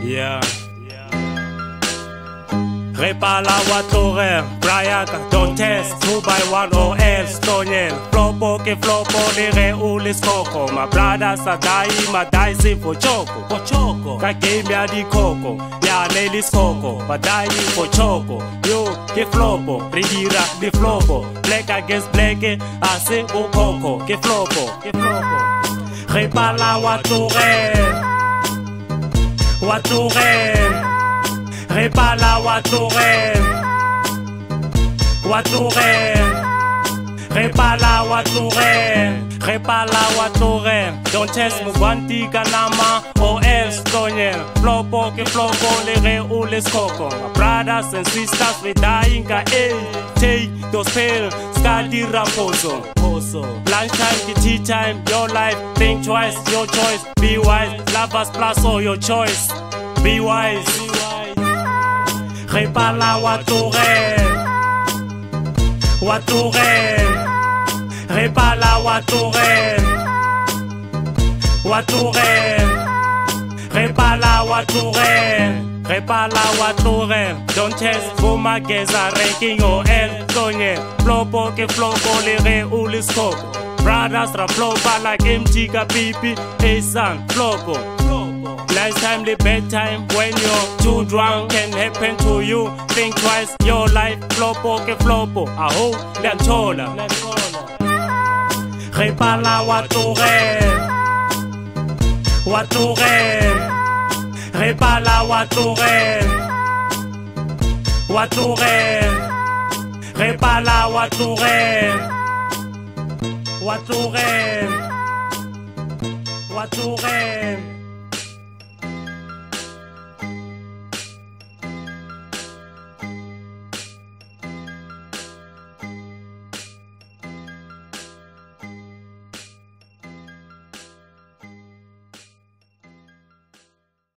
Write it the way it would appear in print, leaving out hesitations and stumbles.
Yeah. Repala Watorer, Briaga, don't test 2x1 OL, Stoniel, Flopo ke Flopo, Lere Ulis Coco, my brothers are dying, my dicey for Choco, ka game ya di Coco, ya Nelis Coco, but dying for Choco, yo, ke Flopo, Ridira, di Flopo, black against black, I say o Coco, ke Flopo, Repala Watorer, Repala Watorer, Repala Watorer, don't test Mugwanti Kanama or else Stoniel, Flopo ke Flopo, Lere Ulis Coco, my brothers and sisters we dying ka take those pale, Skadi Raposo. Lunchtime to tea time, your life, think twice, your choice, be wise, lovers plus all your choice, be wise. Repala Watorer, Repala Watorer, Repala Watorer, don't test Boma Geza ranking or El Tonye, Flopo ke Flopo, Lere Ulis Coco, brothers Raplopa like MG Kapipi, A-San, Flopo. Last time the bedtime when you're too drunk can happen to you. Think twice, your life, Flopo ke Flopo, aho, Lantola. Repala Watorer, Repala Watorer, Repala Watorer.